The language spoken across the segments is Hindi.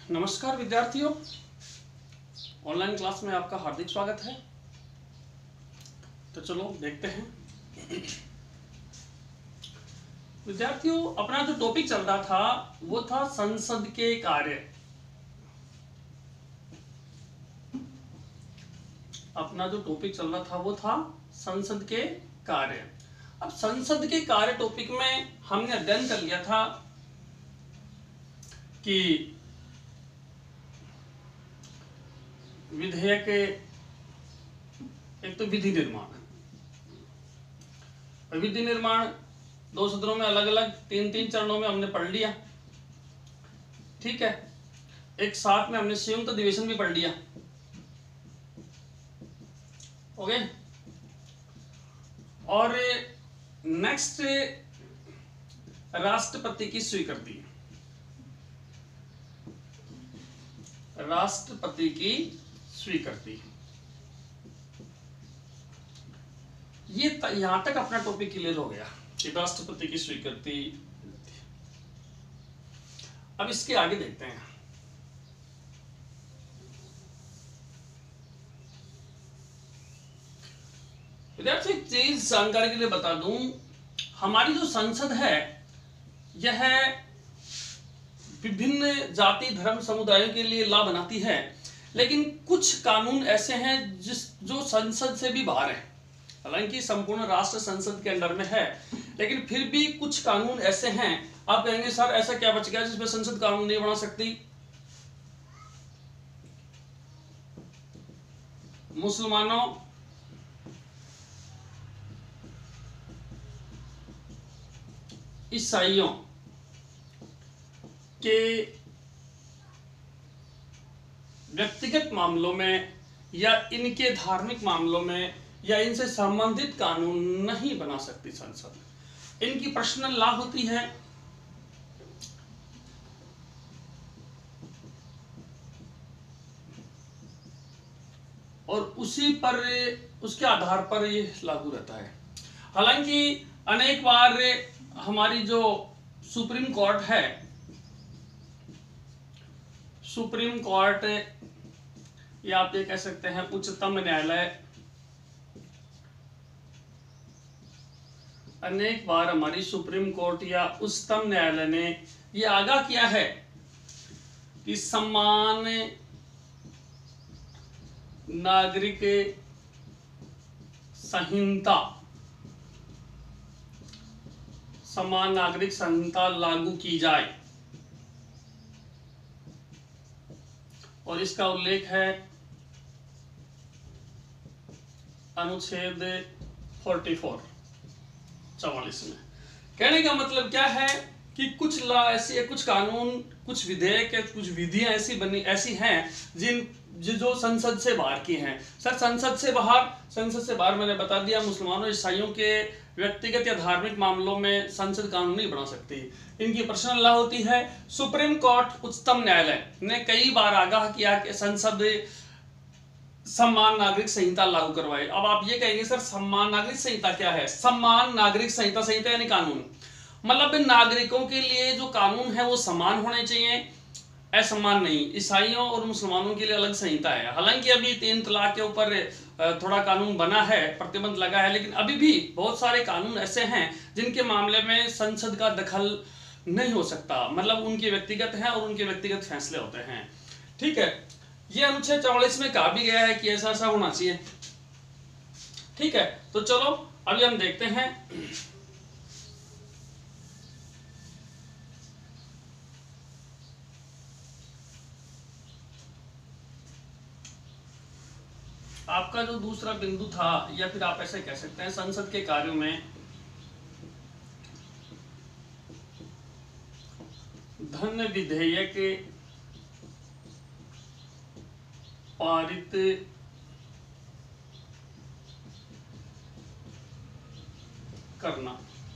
नमस्कार विद्यार्थियों, ऑनलाइन क्लास में आपका हार्दिक स्वागत है। तो चलो देखते हैं विद्यार्थियों, अपना जो टॉपिक चल रहा था वो था संसद के कार्य। अपना जो टॉपिक चल रहा था वो था संसद के कार्य। अब संसद के कार्य टॉपिक में हमने अध्ययन कर लिया था कि विधेयक, एक तो विधि निर्माण दो सदनों में अलग अलग तीन चरणों में हमने पढ़ लिया। ठीक है, एक साथ में हमने संयुक्त अधिवेशन भी पढ़ लिया। ओके, और नेक्स्ट राष्ट्रपति की स्वीकृति। राष्ट्रपति की स्वीकृति, ये यहां तक अपना टॉपिक क्लियर हो गया कि राष्ट्रपति की स्वीकृति। अब इसके आगे देखते हैं। विद्यार्थी, एक चीज जानकारी के लिए बता दूं, हमारी जो संसद है यह विभिन्न जाति धर्म समुदायों के लिए लाभ बनाती है, लेकिन कुछ कानून ऐसे हैं जो संसद से भी बाहर है। हालांकि संपूर्ण राष्ट्र संसद के अंडर में है, लेकिन फिर भी कुछ कानून ऐसे हैं। आप कहेंगे सर ऐसा क्या बच गया जिसमें संसद कानून नहीं बना सकती? मुसलमानों, ईसाइयों के व्यक्तिगत मामलों में या इनके धार्मिक मामलों में या इनसे संबंधित कानून नहीं बना सकती संसद। इनकी पर्सनल लॉ होती है। और उसी पर, उसके आधार पर ये लागू रहता है। हालांकि अनेक बार हमारी जो सुप्रीम कोर्ट है, सुप्रीम कोर्ट या आप ये कह सकते हैं उच्चतम न्यायालय, अनेक बार हमारी सुप्रीम कोर्ट या उच्चतम न्यायालय ने ये आगाह किया है कि समान नागरिक संहिता, समान नागरिक संहिता लागू की जाए। और इसका उल्लेख है अनुच्छेद 44 में। कहने का मतलब क्या है कि कुछ लॉ ऐसी है, कुछ कानून, कुछ विधेयक, कुछ विधियां ऐसी हैं जो संसद से बाहर की हैं। सर संसद से बाहर मैंने बता दिया, मुसलमानों ईसाइयों के व्यक्तिगत या धार्मिक मामलों में संसद कानून नहीं बना सकती। इनकी पर्सनल लॉ होती है। सुप्रीम कोर्ट, उच्चतम न्यायालय ने कई बार आगाह किया कि संसद समान नागरिक संहिता लागू करवाए। अब आप ये कहेंगे सर समान नागरिक संहिता क्या है? समान नागरिक संहिता, संहिता यानी कानून, मतलब नागरिकों के लिए जो कानून है वो समान होने चाहिए, असमान नहीं। ईसाइयों और मुसलमानों के लिए अलग संहिता है। हालांकि अभी 3 तलाक के ऊपर थोड़ा कानून बना है, प्रतिबंध लगा है, लेकिन अभी भी बहुत सारे कानून ऐसे हैं जिनके मामले में संसद का दखल नहीं हो सकता। मतलब उनके व्यक्तिगत हैं और उनके व्यक्तिगत फैसले होते हैं। ठीक है, ये अनुच्छेद 44 में कहा भी गया है कि ऐसा होना चाहिए। ठीक है, तो चलो अभी हम देखते हैं। आपका जो दूसरा बिंदु था, या फिर आप ऐसे कह सकते हैं संसद के कार्यों में धन विधेयक पारित करना।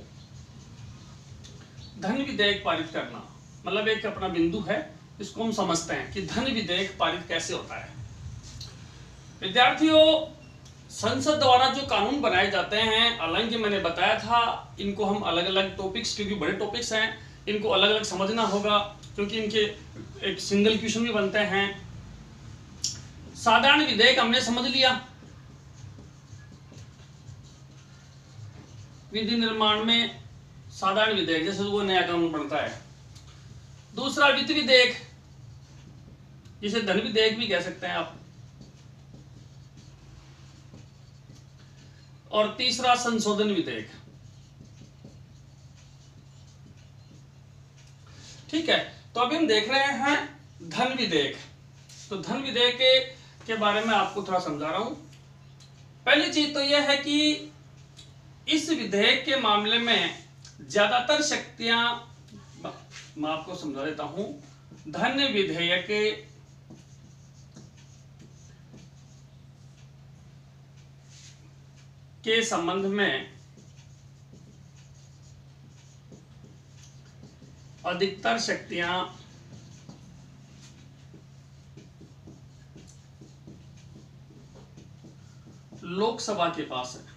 धन विधेयक पारित करना मतलब एक अपना बिंदु है, इसको हम समझते हैं कि धन विधेयक पारित कैसे होता है। विद्यार्थियों, संसद द्वारा जो कानून बनाए जाते हैं, हालांकि मैंने बताया था इनको हम अलग अलग टॉपिक्स, क्योंकि बड़े टॉपिक्स हैं, इनको अलग अलग समझना होगा क्योंकि इनके एक सिंगल क्वेश्चन भी बनते हैं। साधारण विधेयक हमने समझ लिया, विधि निर्माण में साधारण विधेयक जैसे वो नया कानून बनता है। दूसरा वित्त विधेयक, जिसे धन विधेयक भी कह सकते हैं आप। और तीसरा संशोधन विधेयक। ठीक है, तो अभी हम देख रहे हैं धन विधेयक। तो धन विधेयक के बारे में आपको थोड़ा समझा रहा हूं। पहली चीज तो यह है कि इस विधेयक के मामले में ज्यादातर शक्तियां, मैं आपको समझा देता हूं, धन विधेयक के संबंध में अधिकतर शक्तियां लोकसभा के पास है।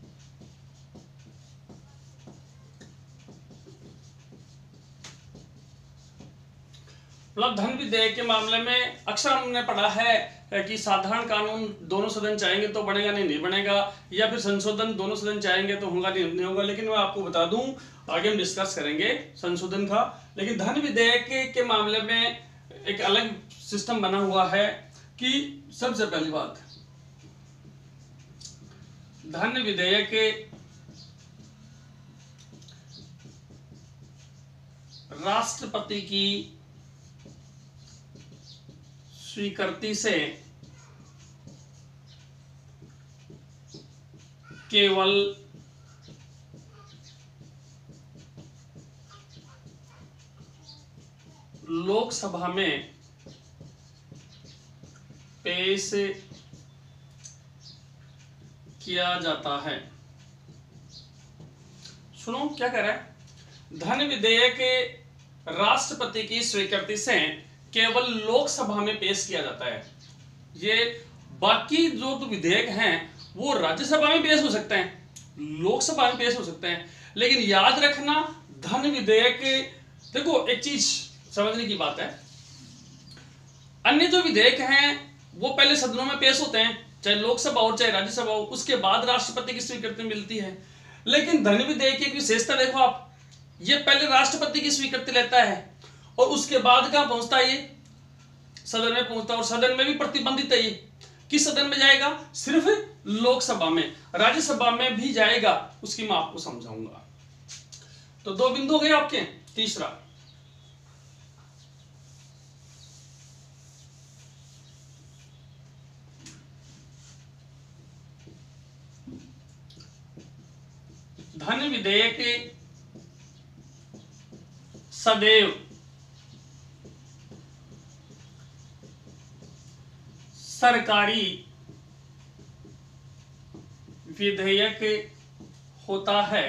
मतलब धन विधेयक के मामले में अक्सर हमने पढ़ा है कि साधारण कानून दोनों सदन चाहेंगे तो बनेगा, नहीं बनेगा, या फिर संशोधन दोनों सदन चाहेंगे तो होगा नहीं होगा। लेकिन मैं आपको बता दूं, आगे हम डिस्कस करेंगे संशोधन का। लेकिन धन विधेयक के मामले में एक अलग सिस्टम बना हुआ है कि सबसे पहली बात, धन विधेयक राष्ट्रपति की स्वीकृति से केवल लोकसभा में पेश किया जाता है। सुनो क्या कह रहा है, धन विधेयक राष्ट्रपति की स्वीकृति से केवल लोकसभा में पेश किया जाता है। ये बाकी जो तो विधेयक हैं वो राज्यसभा में पेश हो सकते हैं, लोकसभा में पेश हो सकते हैं, लेकिन याद रखना धन विधेयक, देखो एक चीज समझने की बात है, अन्य जो विधेयक हैं वो पहले सदनों में पेश होते हैं, चाहे लोकसभा हो चाहे राज्यसभा हो, उसके बाद राष्ट्रपति की स्वीकृति मिलती है। लेकिन धन विधेयक की विशेषता देखो आप, ये पहले राष्ट्रपति की स्वीकृति लेता है और उसके बाद कहां पहुंचता है, ये सदन में पहुंचता है। और सदन में भी प्रतिबंधित है, ये किस सदन में जाएगा, सिर्फ लोकसभा में, राज्यसभा में भी जाएगा, उसकी मैं आपको समझाऊंगा। तो दो बिंदु हो गए आपके। तीसरा, धन विधेयक सदैव सरकारी विधेयक होता है,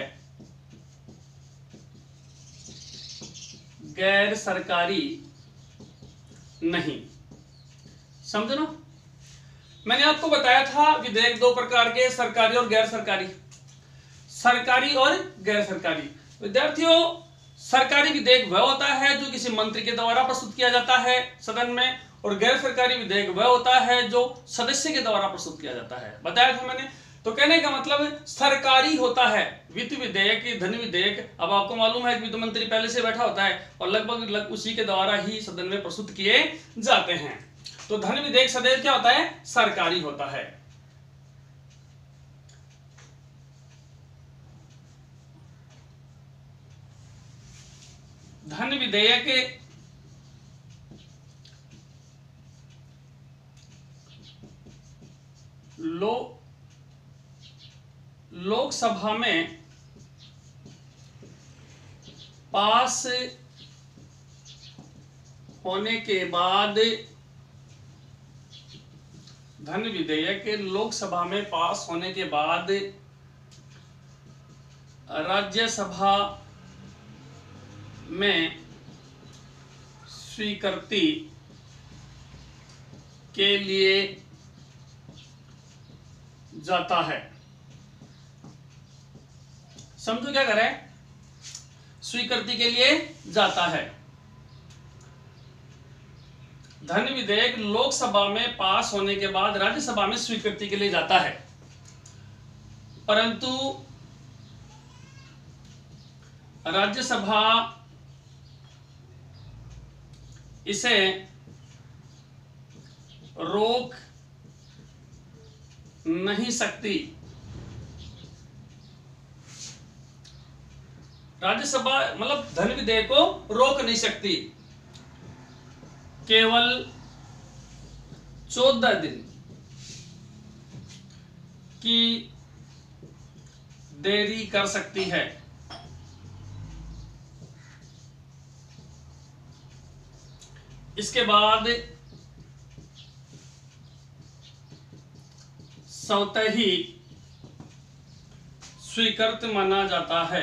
गैर सरकारी नहीं। समझो ना, मैंने आपको बताया था विधेयक दो प्रकार के, सरकारी और गैर सरकारी। सरकारी और गैर सरकारी। विद्यार्थियों, सरकारी विधेयक वह होता है जो किसी मंत्री के द्वारा प्रस्तुत किया जाता है सदन में, और गैर सरकारी विधेयक वह होता है जो सदस्य के द्वारा प्रस्तुत किया जाता है। बताया था मैंने। तो कहने का मतलब सरकारी होता है वित्त विधेयक, धन विधेयक। अब आपको मालूम है कि वित्त मंत्री पहले से बैठा होता है और लगभग उसी के द्वारा ही सदन में प्रस्तुत किए जाते हैं। तो धन विधेयक सदैव क्या होता है, सरकारी होता है। धन विधेयक लोकसभा में पास होने के बाद, धन विधेयक लोकसभा में पास होने के बाद राज्यसभा में स्वीकृति के लिए जाता है। समझो क्या कर रहे हैं, स्वीकृति के लिए जाता है। धन विधेयक लोकसभा में पास होने के बाद राज्यसभा में स्वीकृति के लिए जाता है, परंतु राज्यसभा इसे रोक नहीं सकती। राज्यसभा मतलब धन विधेयक को रोक नहीं सकती, केवल 14 दिन की देरी कर सकती है। इसके बाद स्वतः ही स्वीकृत माना जाता है।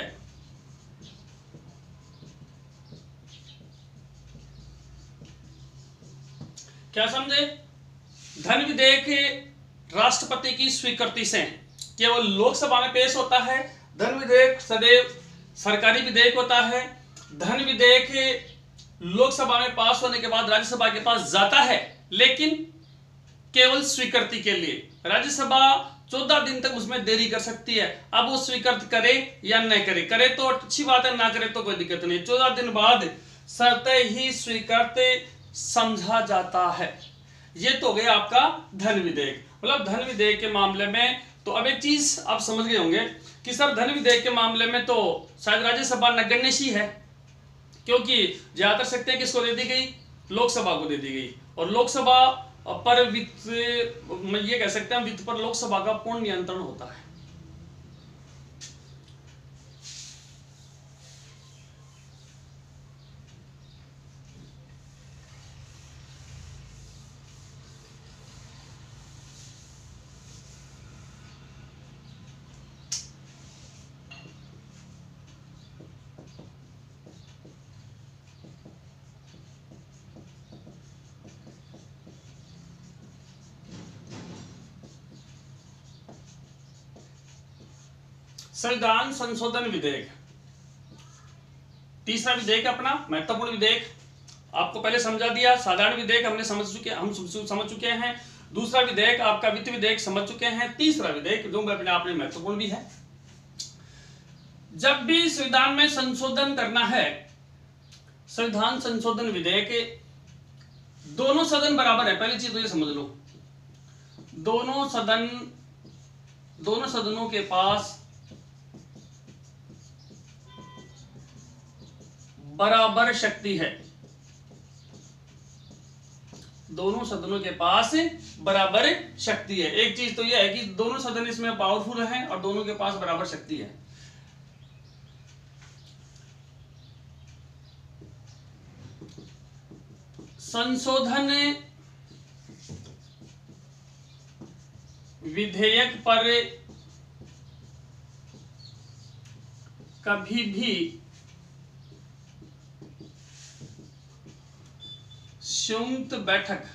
क्या समझे? धन विधेयक राष्ट्रपति की स्वीकृति से केवल लोकसभा में पेश होता है। धन विधेयक सदैव सरकारी विधेयक होता है। धन विधेयक लोकसभा में पास होने के बाद राज्यसभा के पास जाता है, लेकिन केवल स्वीकृति के लिए। राज्यसभा 14 दिन तक उसमें देरी कर सकती है। अब वो स्वीकृत करे या न करे, करे तो अच्छी बात है, ना करे तो कोई दिक्कत नहीं। 14 दिन बाद स्वतः ही स्वीकृत समझा जाता है। ये तो हो गया आपका धन विधेयक। मतलब धन विधेयक के मामले में तो अब एक चीज आप समझ गए होंगे कि सर धन विधेयक के मामले में तो शायद राज्यसभा नगण्य सी है, क्योंकि ज्यादातर शक्तियां किसको दे दी गई? लोकसभा को दे दी गई। और लोकसभा पर वित्त, ये कह सकते हैं वित्त पर लोकसभा का पूर्ण नियंत्रण होता है। संविधान संशोधन विधेयक, तीसरा विधेयक अपना महत्वपूर्ण विधेयक, आपको पहले समझा दिया। साधारण विधेयक हम समझ चुके हैं। दूसरा विधेयक आपका वित्त विधेयक समझ चुके हैं। तीसरा विधेयक जो अपने आप में महत्वपूर्ण भी है। जब भी संविधान में संशोधन करना है, संविधान संशोधन विधेयक, दोनों सदन बराबर है। पहली चीज तो ये समझ लो, दोनों सदनों के पास बराबर शक्ति है। दोनों सदनों के पास बराबर शक्ति है। एक चीज तो यह है कि दोनों सदन इसमें पावरफुल हैं और दोनों के पास बराबर शक्ति है। संशोधन विधेयक पर कभी भी संयुक्त बैठक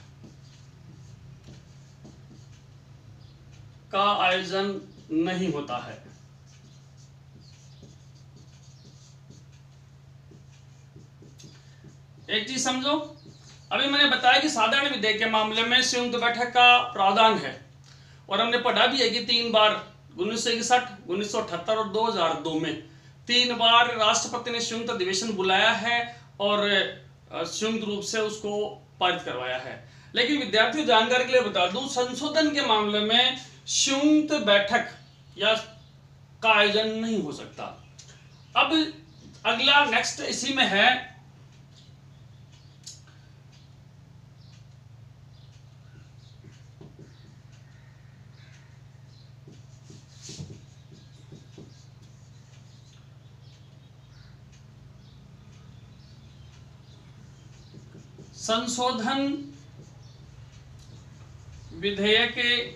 का आयोजन नहीं होता है। एक चीज समझो, अभी मैंने बताया कि साधारण विधेयक के मामले में संयुक्त बैठक का प्रावधान है, और हमने पढ़ा भी है कि 3 बार 1961, 1978 और 2002 में 3 बार राष्ट्रपति ने संयुक्त अधिवेशन बुलाया है और संयुक्त रूप से उसको पारित करवाया है। लेकिन विद्यार्थियों जानकारी के लिए बता दूं, संशोधन के मामले में संयुक्त बैठक या का आयोजन नहीं हो सकता। अब अगला नेक्स्ट इसी में है संशोधन विधेयक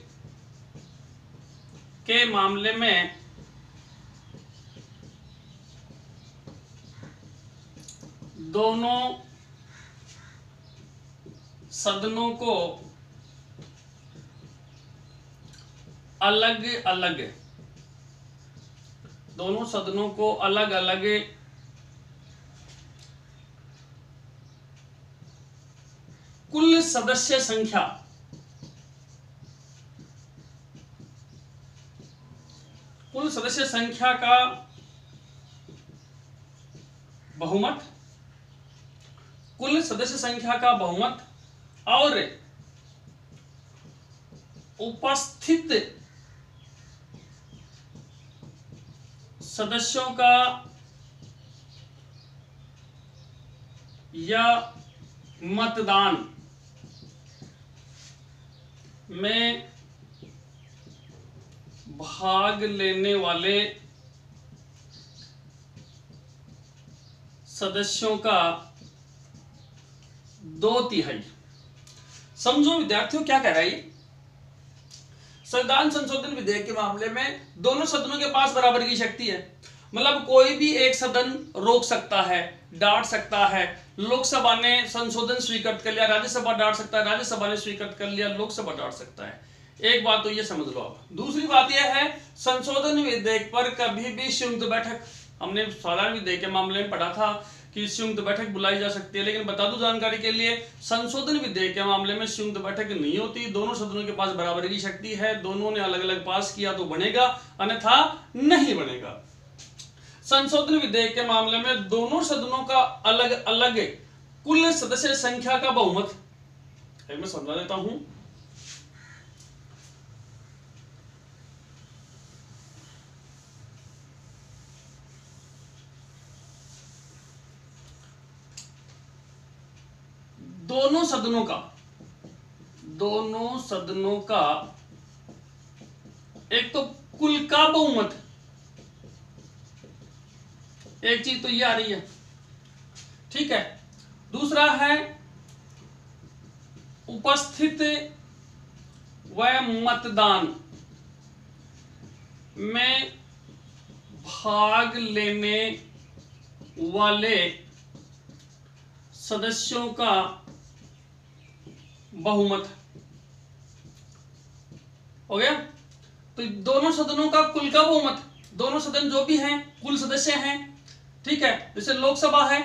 के मामले में दोनों सदनों को अलग अलग कुल सदस्य संख्या, कुल सदस्य संख्या का बहुमत, कुल सदस्य संख्या का बहुमत और उपस्थित सदस्यों का या मतदान में भाग लेने वाले सदस्यों का 2/3। समझो विद्यार्थियों क्या कह रहा है ये। संविधान संशोधन विधेयक के मामले में दोनों सदनों के पास बराबर की शक्ति है, मतलब कोई भी एक सदन रोक सकता है, डांट सकता है। लोकसभा ने संशोधन स्वीकृत कर लिया, राज्यसभा डांट सकता है, राज्यसभा ने स्वीकृत कर लिया, लोकसभा डांट सकता है। एक बात तो ये समझ लो आप। दूसरी बात यह है, संशोधन विधेयक पर कभी भी संयुक्त बैठक, हमने साधारण विधेयक के मामले में पढ़ा था कि संयुक्त बैठक बुलाई जा सकती है, लेकिन बता दूं जानकारी के लिए, संशोधन विधेयक के मामले में संयुक्त बैठक नहीं होती। दोनों सदनों के पास बराबर की शक्ति है, दोनों ने अलग अलग पास किया तो बनेगा, अन्यथा नहीं बनेगा। संशोधन विधेयक के मामले में दोनों सदनों का अलग अलग कुल सदस्य संख्या का बहुमत, मैं समझा देता हूं। दोनों सदनों का एक तो कुल का बहुमत, एक चीज तो ये आ रही है, ठीक है। दूसरा है उपस्थित व मतदान में भाग लेने वाले सदस्यों का बहुमत हो गया। तो दोनों सदनों का कुल का बहुमत, दोनों सदन जो भी हैं कुल सदस्य हैं, ठीक है। जैसे लोकसभा है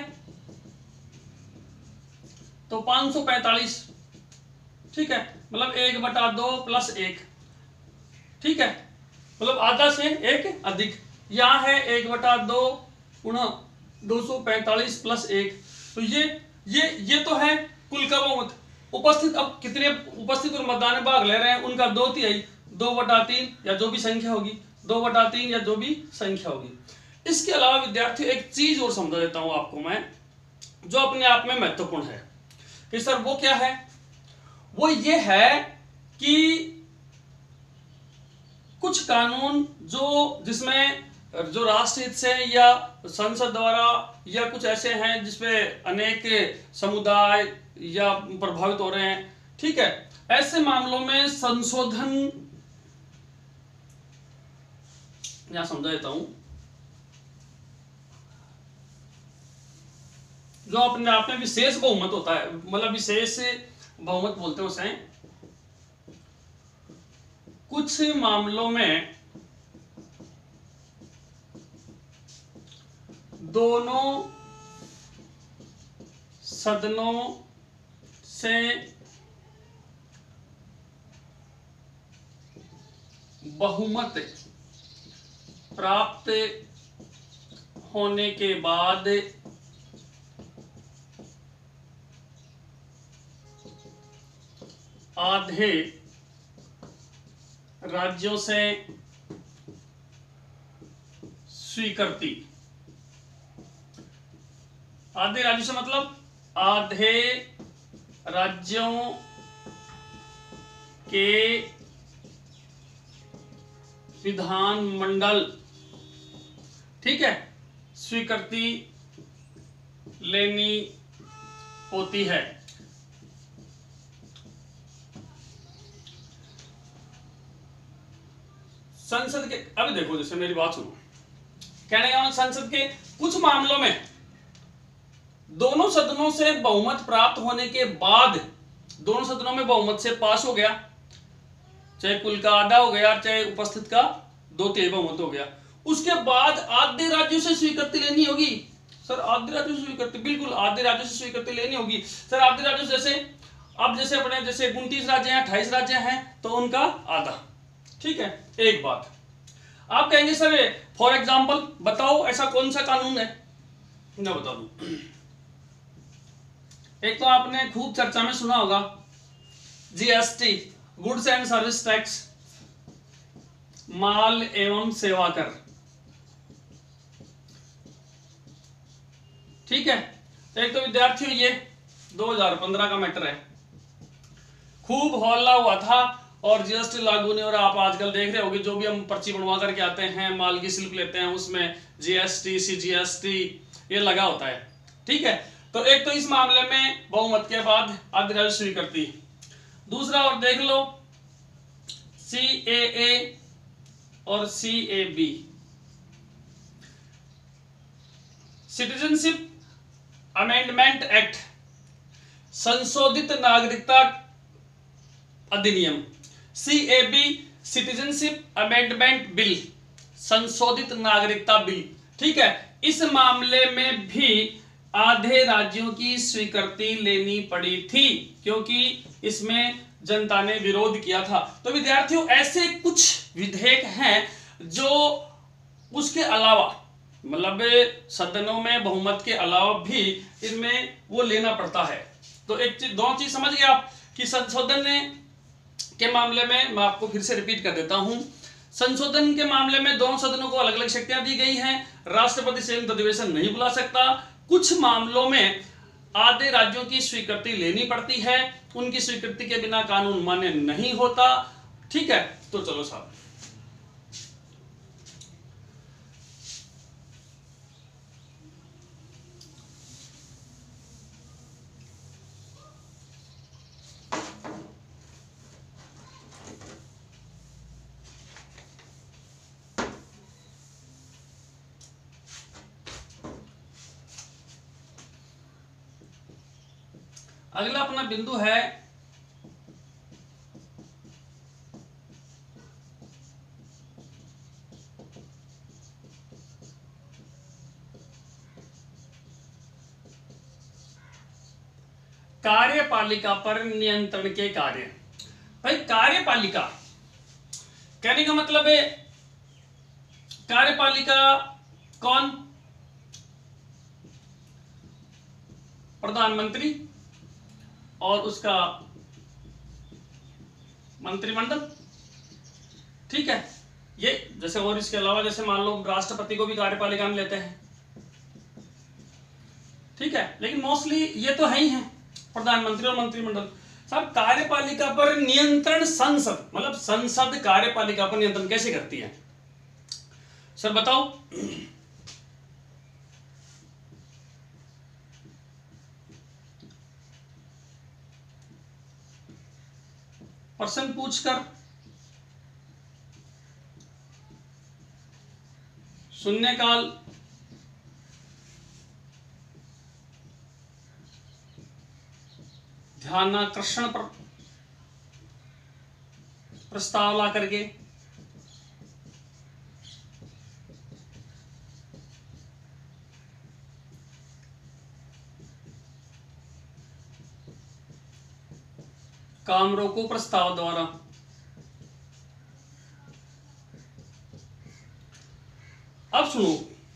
तो 545, ठीक है, मतलब 1/2 + 1, ठीक है, मतलब आधा से एक अधिक। यहां है 1/2 × 245 + 1, तो ये तो है कुल का बहुमत। उपस्थित, अब कितने उपस्थित और मतदान में भाग ले रहे हैं उनका 2/3, 2/3 या जो भी संख्या होगी, 2/3 या जो भी संख्या होगी। इसके अलावा विद्यार्थियों एक चीज और समझा देता हूं आपको मैं, जो अपने आप में महत्वपूर्ण है कि सर वो क्या है, वो ये है कि कुछ कानून जिसमें जो राष्ट्रहित से या संसद द्वारा या कुछ ऐसे हैं जिसमें अनेक समुदाय या प्रभावित हो रहे हैं, ठीक है, ऐसे मामलों में संशोधन, यहां समझा देता हूं, जो अपने आप में विशेष बहुमत होता है, मतलब विशेष बहुमत बोलते हैं उसे। कुछ मामलों में दोनों सदनों से बहुमत प्राप्त होने के बाद आधे राज्यों से स्वीकृति, आधे राज्यों से मतलब आधे राज्यों के विधानमंडल, ठीक है, स्वीकृति लेनी होती है। संसद के, अभी देखो जैसे मेरी बात सुनो, कहने का संसद के कुछ मामलों में दोनों सदनों से बहुमत प्राप्त होने के बाद, दोनों सदनों में बहुमत से पास हो गया, चाहे कुल का आधा हो गया चाहे उपस्थित का 2/3 बहुमत हो गया, उसके बाद आधे राज्यों से स्वीकृति लेनी होगी। सर आधे राज्यों से स्वीकृति, बिल्कुल आधे राज्यों से स्वीकृति लेनी होगी। सर आधे राज्यों से जैसे अब जैसे अपने जैसे 29 राज्य हैं, 28 राज्य हैं, तो उनका आधा। ठीक है, एक बात आप कहेंगे सर फॉर एग्जाम्पल बताओ ऐसा कौन सा कानून है, मैं बता दूं। एक तो आपने खूब चर्चा में सुना होगा GST, goods and service tax, माल एवं सेवा कर। ठीक है, एक तो विद्यार्थियों ये 2015 का मैटर है, खूब हौला हुआ था और जीएसटी लागू नहीं हो रहा। आप आजकल देख रहे होगे जो भी हम पर्ची बनवा करके आते हैं, माल की स्लिप लेते हैं, उसमें जीएसटी सीजीएसटी ये लगा होता है। ठीक है, तो एक तो इस मामले में बहुमत के बाद आधी राज्य स्वीकृति। दूसरा और देख लो CAA और CAB, सिटीजनशिप अमेंडमेंट एक्ट, संशोधित नागरिकता अधिनियम। CAB सिटीजनशिप अमेंडमेंट बिल, संशोधित नागरिकता बिल। ठीक है, इस मामले में भी आधे राज्यों की स्वीकृति लेनी पड़ी थी क्योंकि इसमें जनता ने विरोध किया था। तो विद्यार्थियों ऐसे कुछ विधेयक हैं जो उसके अलावा मतलब सदनों में बहुमत के अलावा भी इनमें वो लेना पड़ता है। तो एक चीज दो चीज समझ गए आप कि संशोधन के मामले में मैं आपको फिर से रिपीट कर देता हूं। संशोधन के मामले में दोनों सदनों को अलग अलग शक्तियां दी गई हैं। राष्ट्रपति संयुक्त अधिवेशन नहीं बुला सकता। कुछ मामलों में आधे राज्यों की स्वीकृति लेनी पड़ती है, उनकी स्वीकृति के बिना कानून मान्य नहीं होता। ठीक है, तो चलो साहब अगला अपना बिंदु है कार्यपालिका पर नियंत्रण के कार्य। भाई कार्यपालिका कहने का मतलब है कार्यपालिका कौन? प्रधानमंत्री और उसका मंत्रिमंडल। ठीक है, ये जैसे और इसके अलावा जैसे मान लो राष्ट्रपति को भी कार्यपालिका में लेते हैं। ठीक है, लेकिन मोस्टली ये तो है ही है प्रधानमंत्री और मंत्रिमंडल। साहब कार्यपालिका पर नियंत्रण संसद, मतलब संसद कार्यपालिका पर नियंत्रण कैसे करती है सर बताओ? प्रश्न पूछकर, शून्यकाल, ध्यानाकर्षण पर प्रस्ताव ला करके, काम रोको प्रस्ताव द्वारा। अब सुनो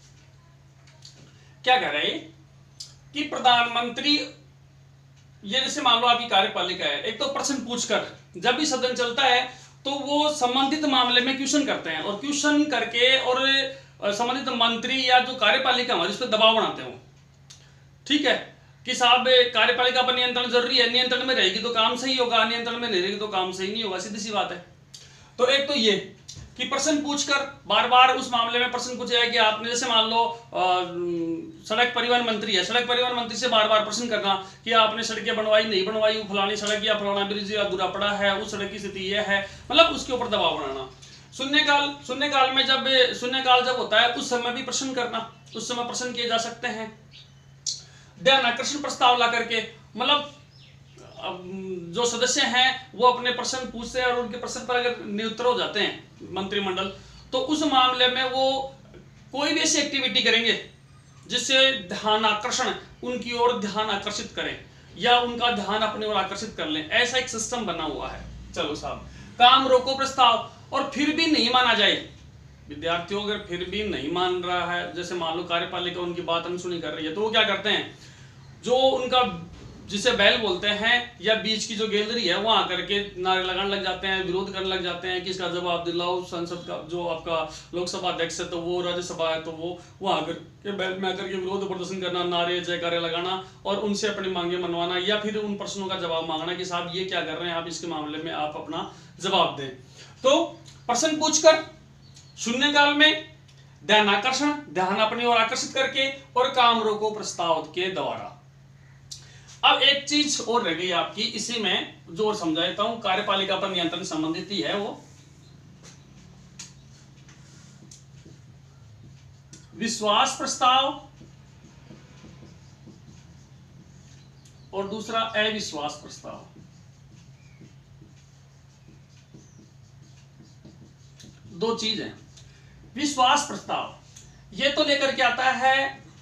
क्या कह रहे हैं कि प्रधानमंत्री, ये जैसे मान लो आपकी कार्यपालिका है, एक तो प्रश्न पूछकर, जब भी सदन चलता है तो वो संबंधित मामले में क्वेश्चन करते हैं और क्वेश्चन करके और संबंधित मंत्री या जो कार्यपालिका हमारी उस पर दबाव बनाते हो। ठीक है कि साहब कार्यपालिका पर नियंत्रण जरूरी है, नियंत्रण में रहेगी तो काम सही होगा, नियंत्रण में नहीं रहेगी तो काम सही नहीं होगा, सीधी सी बात है। तो एक तो ये कि प्रश्न पूछकर बार बार उस मामले में प्रश्न पूछा है कि आपने जैसे मान लो सड़क परिवहन मंत्री है, सड़क परिवहन मंत्री से बार बार प्रश्न करना कि आपने सड़कें बनवाई नहीं बनवाई, फलानी सड़क या फलाना ब्रिज अधूरा पड़ा है, उस सड़क की स्थिति यह है, मतलब उसके ऊपर दबाव बनाना। शून्यकाल में जब शून्यकाल जब होता है उस समय भी प्रश्न करना, उस समय प्रश्न किए जा सकते हैं। ध्यानाकर्षण प्रस्ताव ला करके, मतलब जो सदस्य हैं वो अपने प्रश्न पूछते हैं और उनके प्रश्न पर अगर निरुत्तर हो जाते हैं मंत्रिमंडल, तो उस मामले में वो कोई भी ऐसी एक्टिविटी करेंगे जिससे ध्यान आकर्षण, उनकी ओर ध्यान आकर्षित करें। या उनका ध्यान अपने ओर आकर्षित कर लें, ऐसा एक सिस्टम बना हुआ है। चलो साहब, काम रोको प्रस्ताव, और फिर भी नहीं माना जाए, विद्यार्थियों अगर फिर भी नहीं मान रहा है, जैसे मान लो कार्यपालिका उनकी बात अनसुनी कर रही है, तो वो क्या करते हैं, जो उनका जिसे बैल बोलते हैं या बीच की जो गैलरी है वहां करके नारे लगाने लग जाते हैं, विरोध करने लग जाते हैं कि इसका जवाब दिलाओ। संसद का जो आपका लोकसभा अध्यक्ष है तो वो, राज्यसभा है तो वो, वहां आकर के बैल में आकर के विरोध प्रदर्शन करना, नारे जयकारे लगाना और उनसे अपनी मांगे मनवाना, या फिर उन प्रश्नों का जवाब मांगना कि साहब ये क्या कर रहे हैं आप, इसके मामले में आप अपना जवाब दें। तो प्रश्न पूछकर, शून्यकाल में ध्यान आकर्षण, ध्यान अपनी ओर आकर्षित करके, और काम रोको प्रस्ताव के द्वारा। अब एक चीज और रह गई आपकी, इसी में जो और समझा देता हूं, कार्यपालिका पर नियंत्रण संबंधित ही है वो, विश्वास प्रस्ताव और दूसरा अविश्वास प्रस्ताव। दो चीज है। विश्वास प्रस्ताव ये तो लेकर के आता है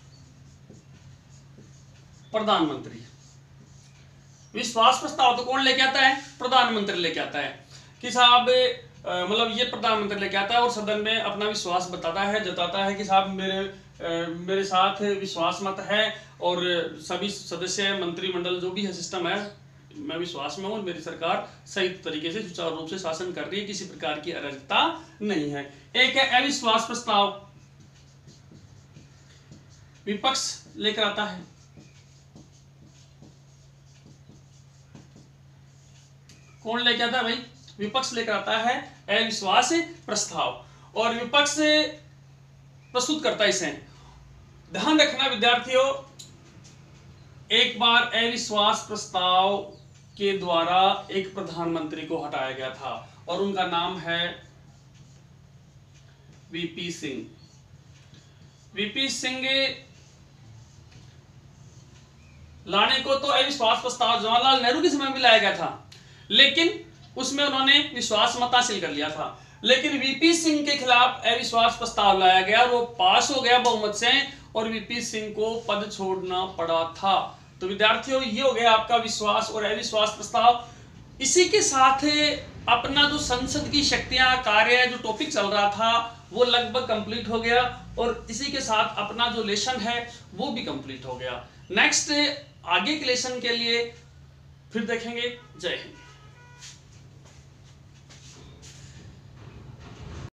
प्रधानमंत्री, विश्वास प्रस्ताव तो कौन लेके आता है, प्रधानमंत्री लेके आता है कि साहब मतलब ये प्रधानमंत्री लेके आता है और सदन में अपना विश्वास बताता है, जताता है कि साहब मेरे साथ विश्वास मत है और सभी सदस्य मंत्रिमंडल जो भी है सिस्टम है, मैं विश्वास में हूं, मेरी सरकार सही तरीके से सुचारू रूप से शासन कर रही है, किसी प्रकार की अराजकता नहीं है। एक है अविश्वास प्रस्ताव, विपक्ष लेकर आता है। कौन लेकर आता है भाई, विपक्ष लेकर आता है अविश्वास प्रस्ताव, और विपक्ष प्रस्तुत करता है इसे। ध्यान रखना विद्यार्थियों, एक बार अविश्वास प्रस्ताव के द्वारा एक प्रधानमंत्री को हटाया गया था और उनका नाम है वीपी सिंह। वीपी सिंह लाने को तो अविश्वास प्रस्ताव जवाहरलाल नेहरू के समय में लाया गया था, लेकिन उसमें उन्होंने विश्वास मत हासिल कर लिया था। लेकिन वीपी सिंह के खिलाफ अविश्वास प्रस्ताव लाया गया, वो पास हो गया बहुमत से और वीपी सिंह को पद छोड़ना पड़ा था। तो विद्यार्थियों, ये हो गया आपका विश्वास और अविश्वास प्रस्ताव। इसी के साथ अपना जो संसद की शक्तियां, कार्य, जो टॉपिक चल रहा था वो लगभग कंप्लीट हो गया, और इसी के साथ अपना जो लेसन है वो भी कंप्लीट हो गया। नेक्स्ट आगे के लेसन के लिए फिर देखेंगे। जय हिंद।